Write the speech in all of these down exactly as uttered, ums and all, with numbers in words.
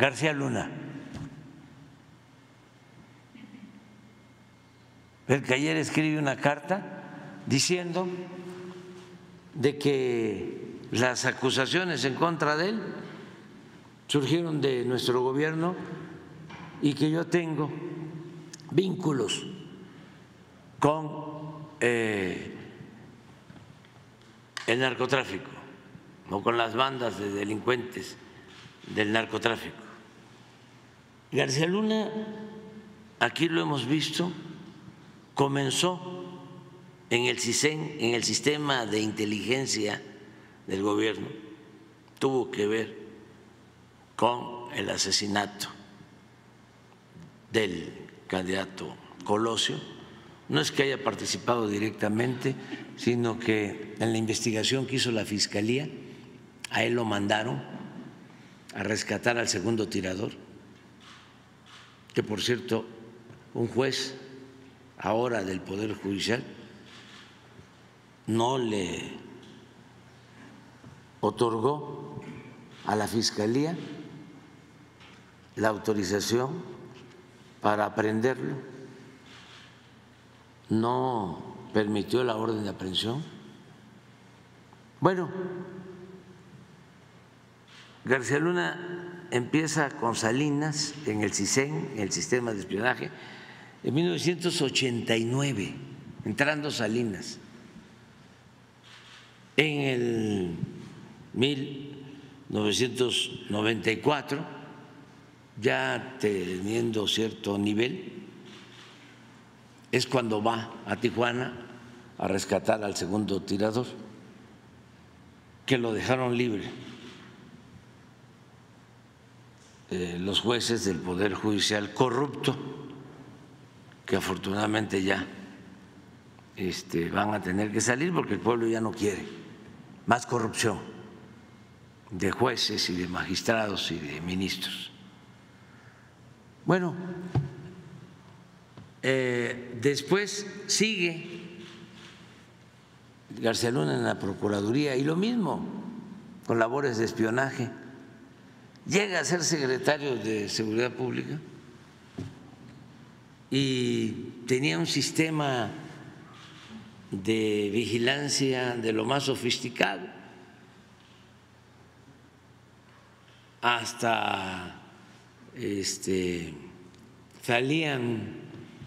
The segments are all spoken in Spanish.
García Luna, el que ayer escribe una carta diciendo de que las acusaciones en contra de él surgieron de nuestro gobierno y que yo tengo vínculos con eh, el narcotráfico o con las bandas de delincuentes del narcotráfico. García Luna, aquí lo hemos visto, comenzó en el CISEN, en el sistema de inteligencia del gobierno, tuvo que ver con el asesinato del candidato Colosio. No es que haya participado directamente, sino que en la investigación que hizo la Fiscalía, a él lo mandaron a rescatar al segundo tirador, que por cierto, un juez ahora del Poder Judicial no le otorgó a la Fiscalía la autorización para aprehenderlo, no permitió la orden de aprehensión. Bueno, García Luna empieza con Salinas en el CISEN, en el sistema de espionaje, en mil novecientos ochenta y nueve, entrando Salinas. En el mil novecientos noventa y cuatro, ya teniendo cierto nivel, es cuando va a Tijuana a rescatar al segundo tirador, que lo dejaron libre eh, los jueces del Poder Judicial corrupto, que afortunadamente ya este, van a tener que salir porque el pueblo ya no quiere más corrupción de jueces y de magistrados y de ministros. Bueno, eh, después sigue García Luna en la Procuraduría y lo mismo con labores de espionaje. Llega a ser secretario de Seguridad Pública y tenía un sistema de vigilancia de lo más sofisticado, hasta este, salían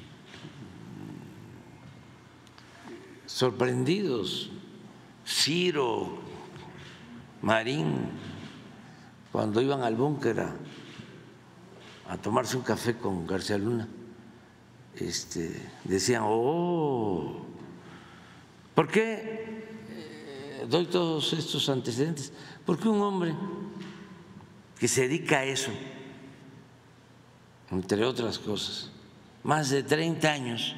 sorprendidos Ciro, Marín, cuando iban al búnker a, a tomarse un café con García Luna, este, decían, oh, ¿por qué eh, doy todos estos antecedentes? Porque un hombre que se dedica a eso, entre otras cosas, más de treinta años,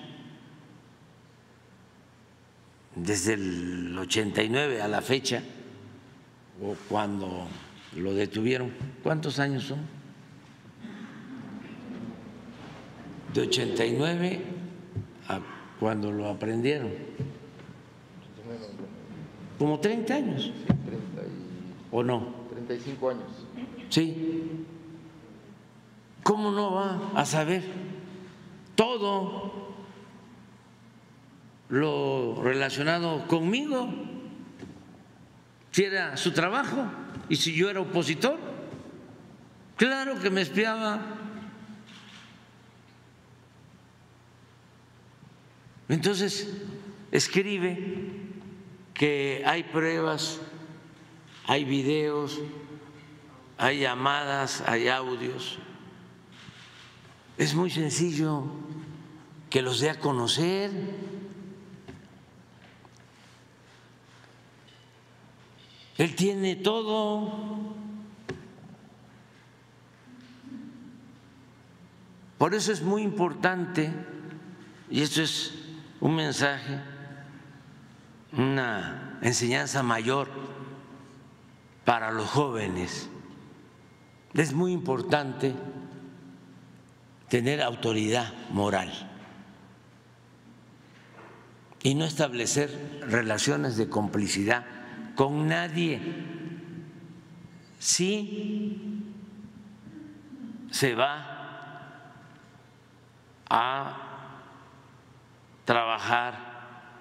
desde el ochenta y nueve a la fecha, o cuando lo detuvieron, ¿cuántos años son? De ochenta y nueve a cuando lo aprendieron, como treinta años. Sí, treinta y... ¿O no? treinta y cinco años. Sí. ¿Cómo no va a saber todo lo relacionado conmigo? Si era su trabajo y si yo era opositor, claro que me espiaba. Entonces escribe que hay pruebas, hay videos, hay llamadas, hay audios. Es muy sencillo que los dé a conocer. Él tiene todo. Por eso es muy importante, y esto es un mensaje, una enseñanza mayor para los jóvenes. Es muy importante tener autoridad moral y no establecer relaciones de complicidad con nadie. Sí se va a trabajar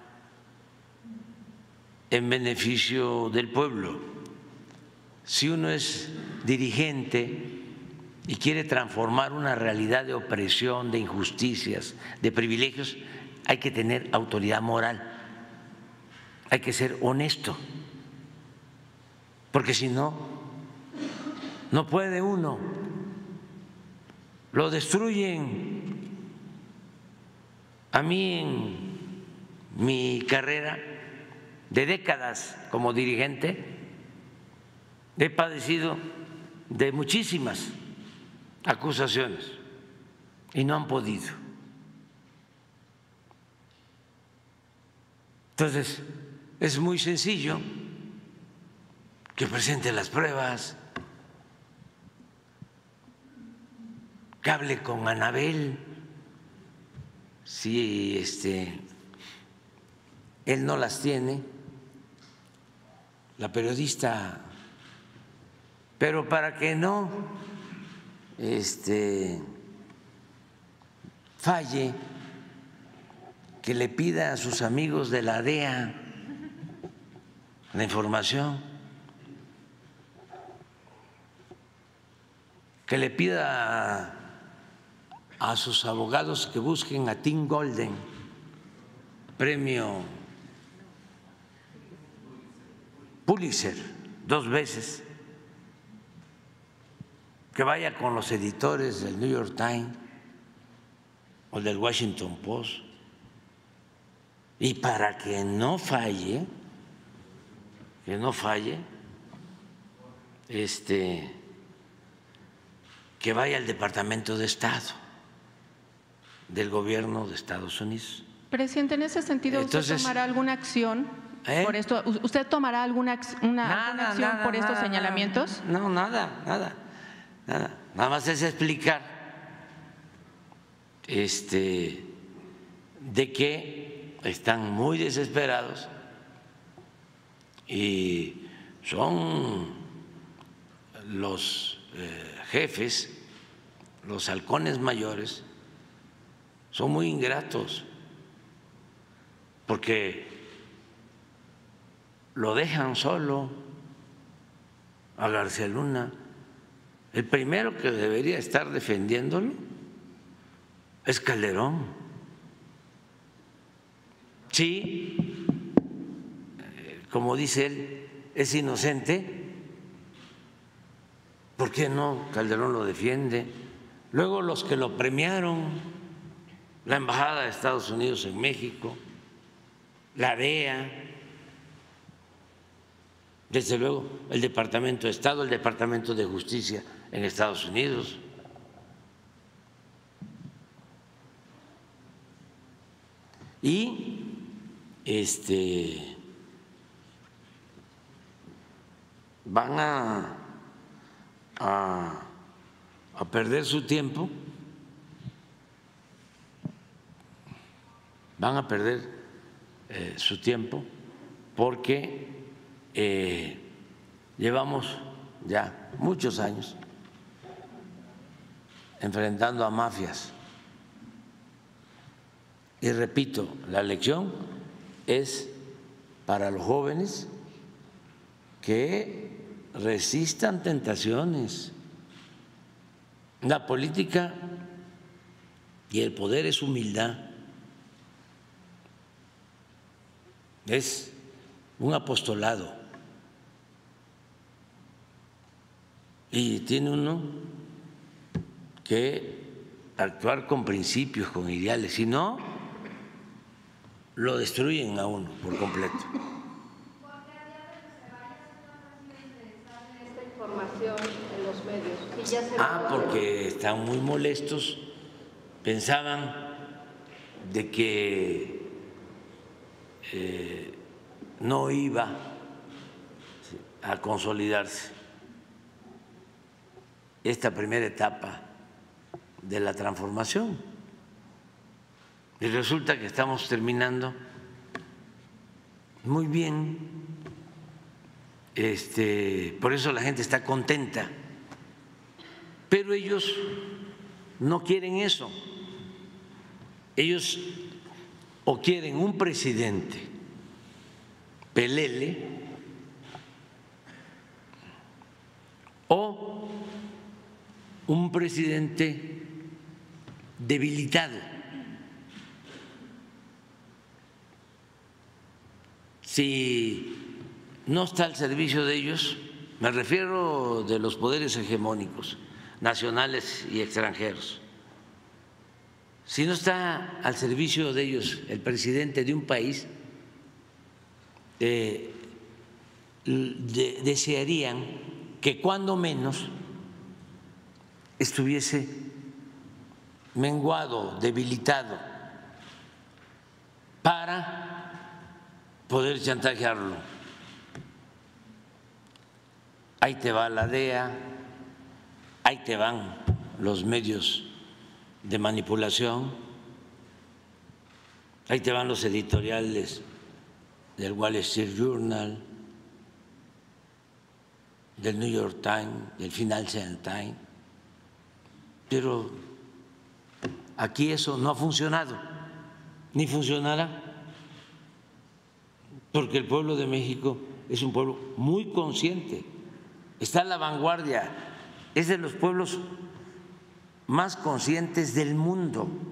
en beneficio del pueblo. Si uno es dirigente y quiere transformar una realidad de opresión, de injusticias, de privilegios, hay que tener autoridad moral, hay que ser honesto, porque si no, no puede uno, lo destruyen. A mí en mi carrera de décadas como dirigente he padecido de muchísimas acusaciones y no han podido. Entonces, es muy sencillo que presente las pruebas, que hable con Anabel, si este, él no las tiene, la periodista, pero para que no este, falle, que le pida a sus amigos de la D E A la información, que le pida a, a sus abogados que busquen a Tim Golden, premio Pulitzer dos veces, que vaya con los editores del New York Times o del Washington Post, y para que no falle, que no falle, este, que vaya al Departamento de Estado del Gobierno de Estados Unidos. Presidente, en ese sentido, Entonces, ¿usted tomará alguna acción ¿eh? por esto? ¿Usted tomará alguna, una, Nada, alguna acción nada, por estos nada, señalamientos? No, nada, nada, nada. Nada más es explicar este, de que están muy desesperados y son los eh, jefes, los halcones mayores, son muy ingratos porque lo dejan solo a García Luna. El primero que debería estar defendiéndolo es Calderón. Sí, como dice él, es inocente. ¿Por qué no Calderón lo defiende? Luego los que lo premiaron, la Embajada de Estados Unidos en México, la D E A, desde luego el Departamento de Estado, el Departamento de Justicia en Estados Unidos. Y este van a, a, a perder su tiempo, van a perder eh, su tiempo porque eh, llevamos ya muchos años enfrentando a mafias. Y repito, la lección es para los jóvenes que resistan tentaciones. La política y el poder es humildad, es un apostolado y tiene uno que actuar con principios, con ideales, si no, lo destruyen a uno por completo. Esta información en los medios y ya se Ah, porque están muy molestos, pensaban de que eh, no iba a consolidarse esta primera etapa de la transformación. Y resulta que estamos terminando muy bien, este, por eso la gente está contenta, Pero ellos no quieren eso. Ellos o quieren un presidente pelele o un presidente debilitado. Si no está al servicio de ellos, me refiero de los poderes hegemónicos, nacionales y extranjeros, si no está al servicio de ellos el presidente de un país, eh, de, desearían que cuando menos estuviese menguado, debilitado, para poder chantajearlo. Ahí te va la D E A, ahí te van los medios de manipulación, ahí te van los editoriales del Wall Street Journal, del New York Times, del Financial Times, pero aquí eso no ha funcionado, ni funcionará, porque el pueblo de México es un pueblo muy consciente, está a la vanguardia, es de los pueblos más conscientes del mundo.